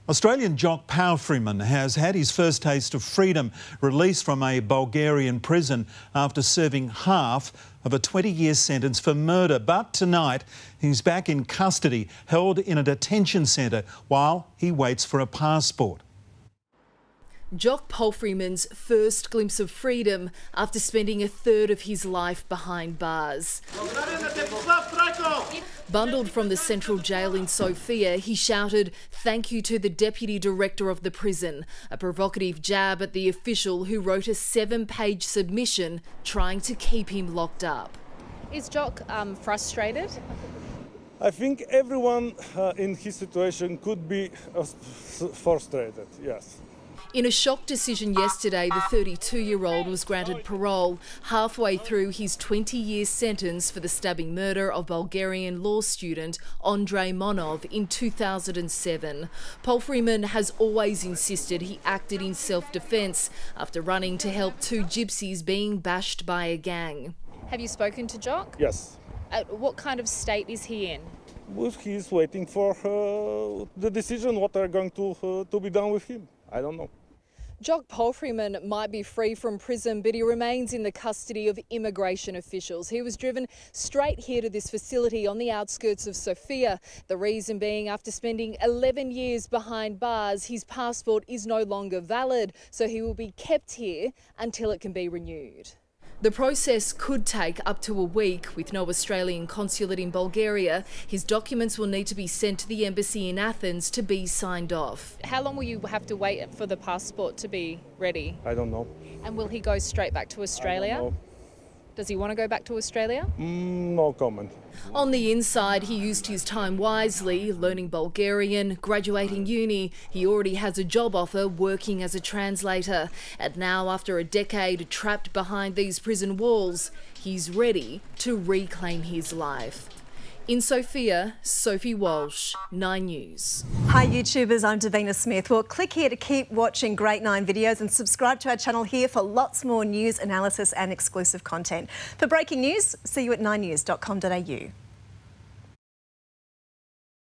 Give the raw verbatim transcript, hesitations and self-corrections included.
Australian Jock Palfreeman has had his first taste of freedom, released from a Bulgarian prison after serving half of a twenty-year sentence for murder. But tonight he's back in custody, held in a detention centre while he waits for a passport. Jock Palfreeman's first glimpse of freedom after spending a third of his life behind bars. Bundled from the central jail in Sofia, he shouted thank you to the deputy director of the prison, a provocative jab at the official who wrote a seven-page submission trying to keep him locked up. Is Jock um, frustrated? I think everyone uh, in his situation could be uh, frustrated, yes. In a shock decision yesterday, the thirty-two-year-old was granted parole halfway through his twenty-year sentence for the stabbing murder of Bulgarian law student Andrei Monov in two thousand seven. Palfreeman has always insisted he acted in self-defence after running to help two gypsies being bashed by a gang. Have you spoken to Jock? Yes. Uh, what kind of state is he in? Well, he's waiting for uh, the decision what are going to, uh, to be done with him. I don't know. Jock Palfreeman might be free from prison, but he remains in the custody of immigration officials. He was driven straight here to this facility on the outskirts of Sofia. The reason being, after spending eleven years behind bars, his passport is no longer valid, so he will be kept here until it can be renewed. The process could take up to a week. With no Australian consulate in Bulgaria, his documents will need to be sent to the embassy in Athens to be signed off. How long will you have to wait for the passport to be ready? I don't know. And will he go straight back to Australia? I don't know. Does he want to go back to Australia? Mm, no comment. On the inside, he used his time wisely, learning Bulgarian, graduating uni. He already has a job offer working as a translator. And now, after a decade trapped behind these prison walls, he's ready to reclaim his life. In Sofia, Sophie Walsh, Nine News. Hi YouTubers, I'm Davina Smith. Well, click here to keep watching Great Nine videos and subscribe to our channel here for lots more news, analysis and exclusive content. For breaking news, see you at nine news dot com dot a u.